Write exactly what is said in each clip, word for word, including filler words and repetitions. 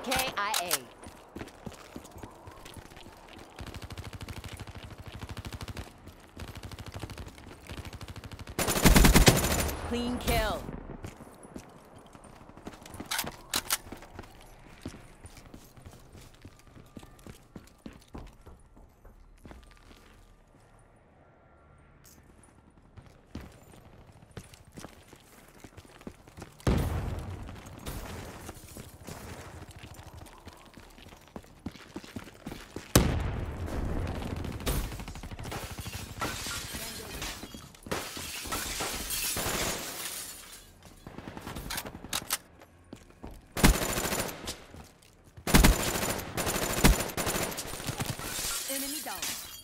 K I A. Clean kill. Enemy down.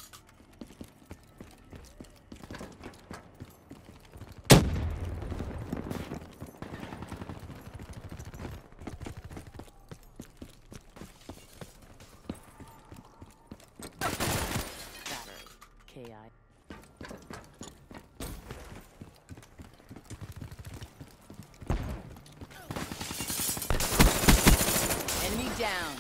Battery. K I. Enemy down.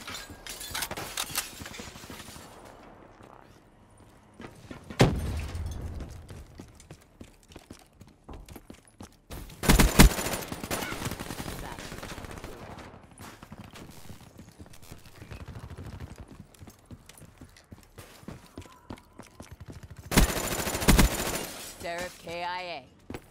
Seraph K I A.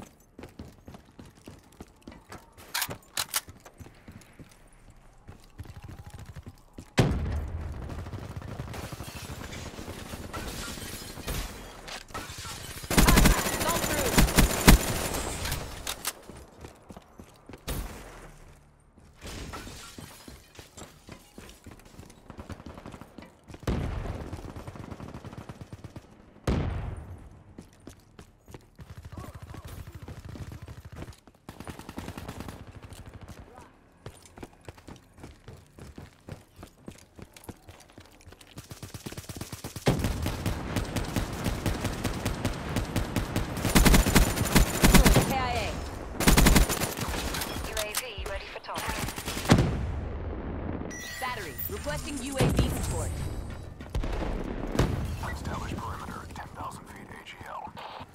Requesting U A V support. Establish perimeter at ten thousand feet A G L.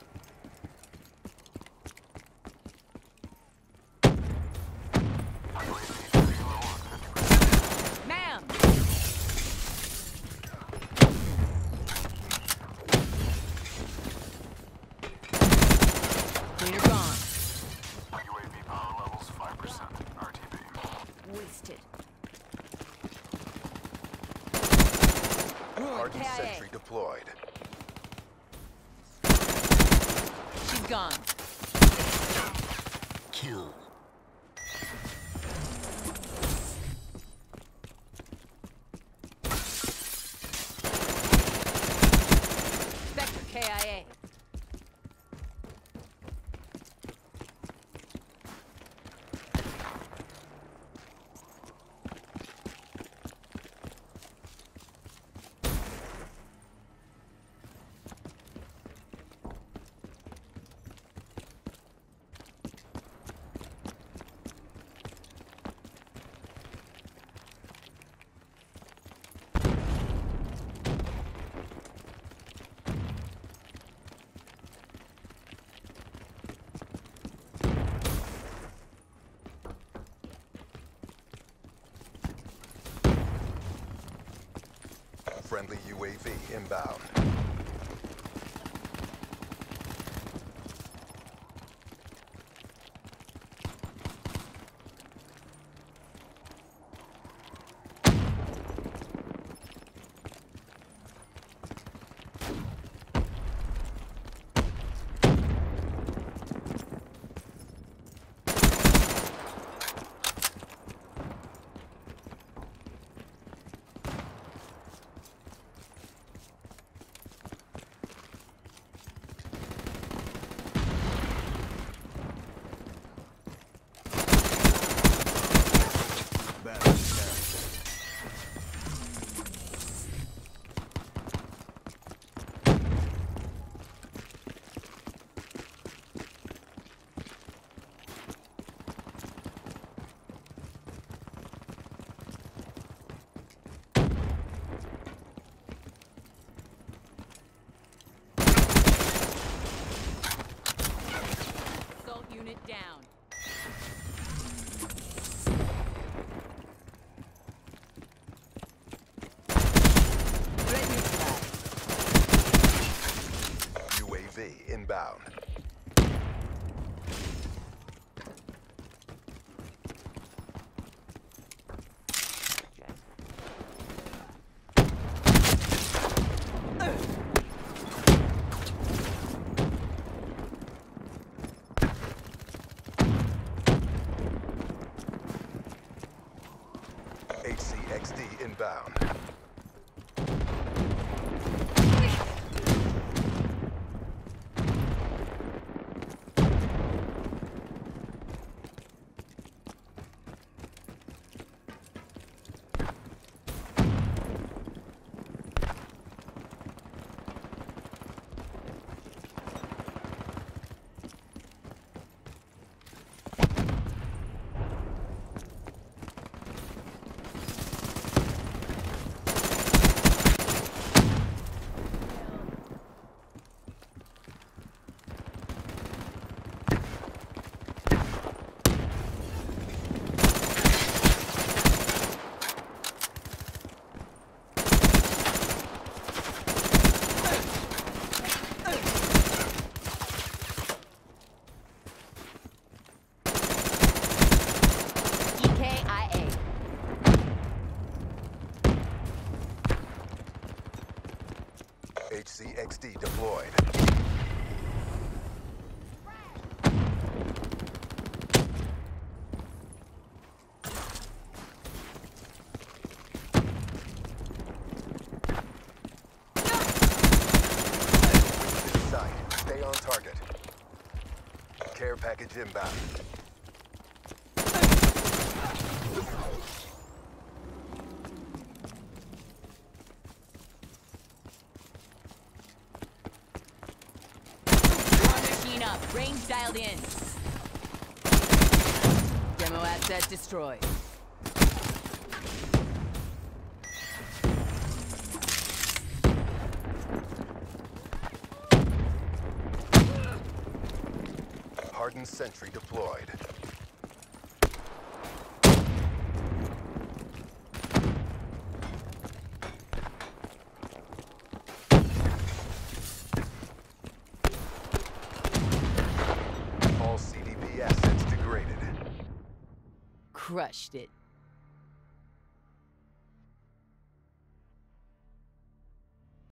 Ma'am! Cleaner gone. U A V power levels five percent. R T B. Wasted. Hardened sentry deployed. She's gone. Kill. Spectre K I A. Friendly U A V inbound. D inbound. E K I A. H C X D deployed. Sight. Stay on target. Care package inbound. War machine up. Range dialed in. Demo asset destroyed. Hardened sentry deployed. All C D P assets degraded. Crushed it.